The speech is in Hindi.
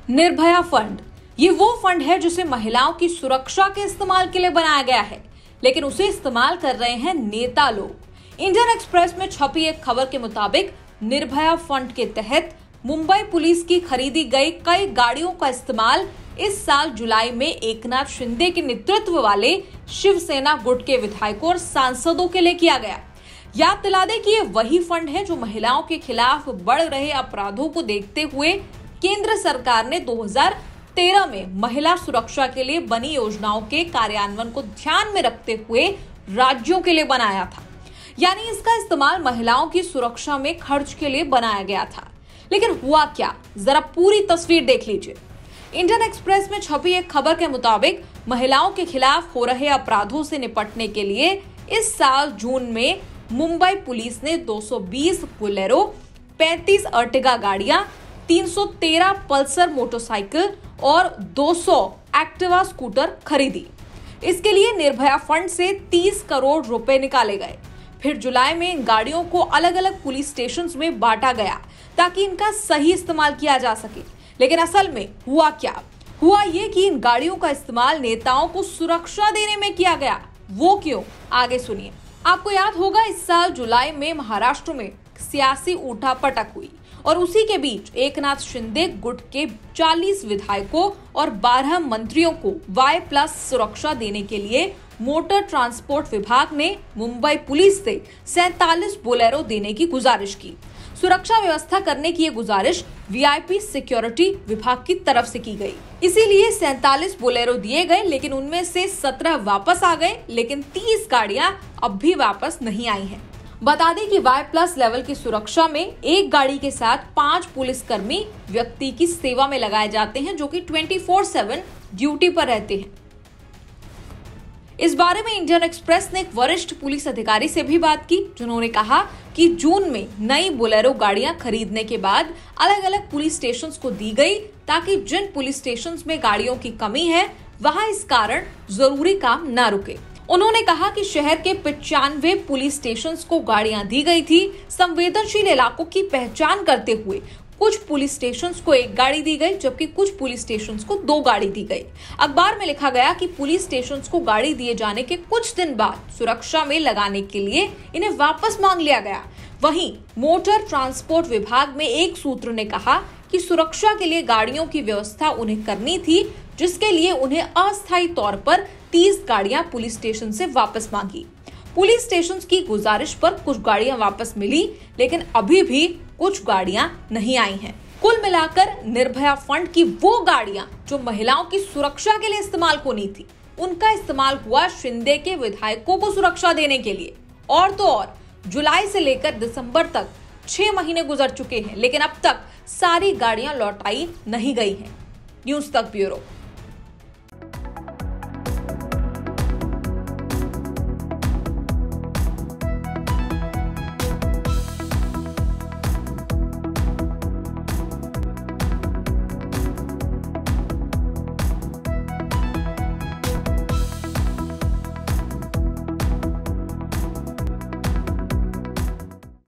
निर्भया फंड, ये वो फंड है जिसे महिलाओं की सुरक्षा के इस्तेमाल के लिए बनाया गया है, लेकिन उसे इस्तेमाल कर रहे हैं नेता लोग। इंडियन एक्सप्रेस में छपी एक खबर के मुताबिक निर्भया फंड के तहत मुंबई पुलिस की खरीदी गई कई गाड़ियों का इस्तेमाल इस साल जुलाई में एकनाथ शिंदे के नेतृत्व वाले शिवसेना गुट के विधायकों और सांसदों के लिए किया गया। याद दिला दें कि ये वही फंड है जो महिलाओं के खिलाफ बढ़ रहे अपराधों को देखते हुए केंद्र सरकार ने 2013 में महिला सुरक्षा के लिए बनी योजनाओं के कार्यान्वयन को ध्यान में रखते हुए राज्यों के लिए बनाया था। यानी इसका इस्तेमाल महिलाओं की सुरक्षा में खर्च के लिए बनाया गया था। लेकिन हुआ क्या, जरा पूरी तस्वीर देख लीजिए। इंडियन एक्सप्रेस में छपी एक खबर के मुताबिक महिलाओं के खिलाफ हो रहे अपराधों से निपटने के लिए इस साल जून में मुंबई पुलिस ने 220 बोलेरो, 35 अर्टिगा गाड़ियां, 313 पल्सर मोटरसाइकिल और 200 एक्टिवा स्कूटर खरीदी। इसके लिए निर्भया फंड से 30 करोड़ रुपए निकाले गए। फिर जुलाई में इन गाड़ियों को अलग अलग पुलिस स्टेशंस में बांटा गया ताकि इनका सही इस्तेमाल किया जा सके। लेकिन असल में हुआ क्या? हुआ ये कि इन गाड़ियों का इस्तेमाल नेताओं को सुरक्षा देने में किया गया। वो क्यों? आगे सुनिए। आपको याद होगा इस साल जुलाई में महाराष्ट्र में सियासी उठापटक हुई और उसी के बीच एकनाथ शिंदे गुट के 40 विधायकों और 12 मंत्रियों को Y+ सुरक्षा देने के लिए मोटर ट्रांसपोर्ट विभाग ने मुंबई पुलिस से 47 बोलेरो देने की गुजारिश की। सुरक्षा व्यवस्था करने की ये गुजारिश VIP सिक्योरिटी विभाग की तरफ से की गई। इसीलिए 47 बोलेरो दिए गए, लेकिन उनमें से 17 वापस आ गए, लेकिन 30 गाड़ियां अब भी वापस नहीं आई हैं। बता दें कि Y+ लेवल की सुरक्षा में एक गाड़ी के साथ 5 पुलिसकर्मी व्यक्ति की सेवा में लगाए जाते हैं जो कि 24/7 ड्यूटी पर रहते हैं। इस बारे में इंडियन एक्सप्रेस ने एक वरिष्ठ पुलिस अधिकारी से भी बात की, जिन्होंने कहा कि जून में नई बोलेरो गाड़ियां खरीदने के बाद अलग अलग पुलिस स्टेशंस को दी गई ताकि जिन पुलिस स्टेशंस में गाड़ियों की कमी है वहां इस कारण जरूरी काम न रुके। उन्होंने कहा कि शहर के 95 पुलिस स्टेशंस को गाड़ियां दी गई थी। संवेदनशील इलाकों की पहचान करते हुए कुछ पुलिस स्टेशंस को 1 गाड़ी दी गई, जबकि कुछ पुलिस स्टेशंस को 2 गाड़ी दी गई। अखबार में लिखा गया कि पुलिस स्टेशंस को गाड़ी दिए जाने के कुछ दिन बाद सुरक्षा में लगाने के लिए इन्हें वापस मांग लिया गया। वहीं मोटर ट्रांसपोर्ट विभाग में एक सूत्र ने कहा कि सुरक्षा के लिए गाड़ियों की व्यवस्था उन्हें करनी थी, जिसके लिए उन्हें अस्थायी तौर पर 30 गाड़ियां पुलिस स्टेशन से वापस मांगी। पुलिस स्टेशन की गुजारिश पर कुछ गाड़ियां वापस मिली, लेकिन अभी भी कुछ गाड़ियां नहीं आई हैं। कुल मिलाकर निर्भया फंड की वो गाड़ियां जो महिलाओं की सुरक्षा के लिए इस्तेमाल होनी थी, उनका इस्तेमाल हुआ शिंदे के विधायकों को सुरक्षा देने के लिए। और तो और जुलाई से लेकर दिसंबर तक 6 महीने गुजर चुके हैं, लेकिन अब तक सारी गाड़ियां लौटाई नहीं गई हैं। न्यूज़ तक ब्यूरो।